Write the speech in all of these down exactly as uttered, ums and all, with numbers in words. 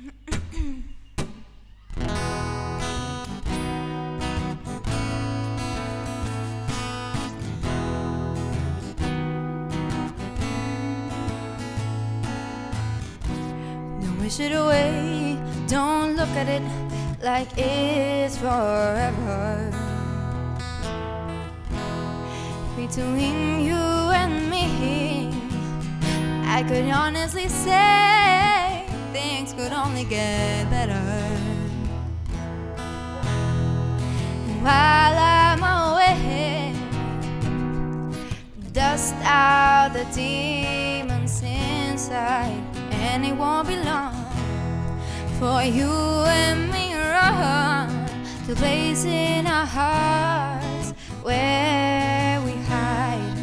Don't wish it away, don't look at it like it's forever. Between you and me, I could honestly say things could only get better. While I'm away, dust out the demons inside, and it won't be long for you and me run to a place in our hearts where we hide.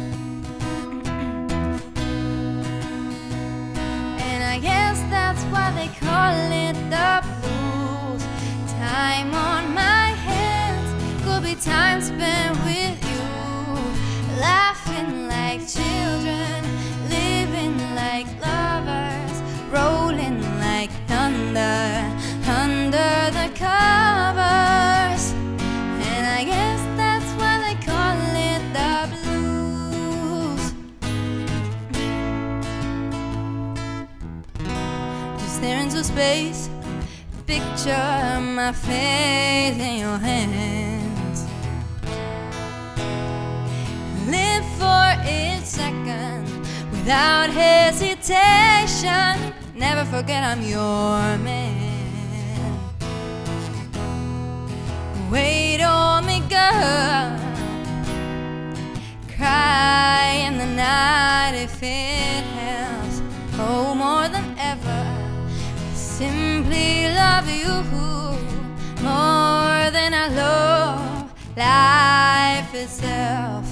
And I guess that's why they call it the blues. Time on my hands could be time spent with you, laughing like children, living like lovers, rolling like thunder under the covers. And I guess that's why they call it the blues. Just stare into space, picture my face in your hands. Live for each second without hesitation. Never forget I'm your man. Wait on me, girl. Cry in the night if it helps. Oh, more than ever, simply love you more than I love life itself.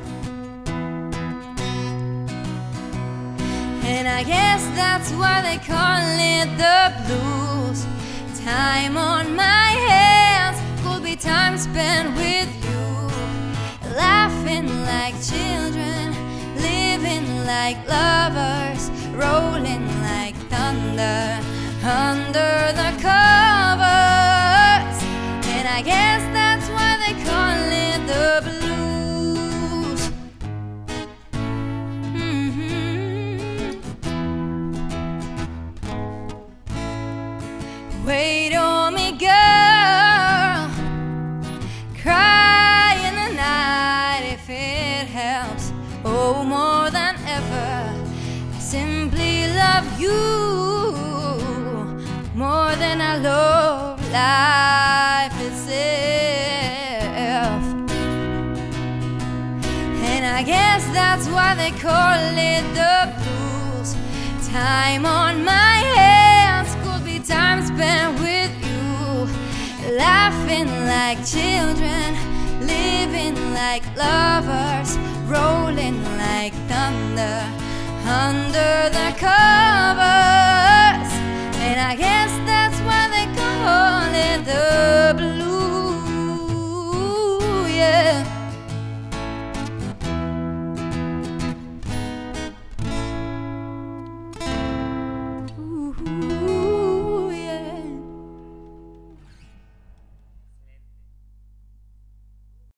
And I guess that's why they call it the blues. Time on my hands could be time spent with you, laughing like children, living like lovers, rolling like thunder under the covers. And I guess that's why they call it the blues. Wait on me, girl. Cry in the night if it helps. Oh, more than ever, I simply love you more than I love life itself. And I guess that's why they call it the blues. Time on my hands could be time spent with you, laughing like children, living like lovers, rolling like thunder under the covers.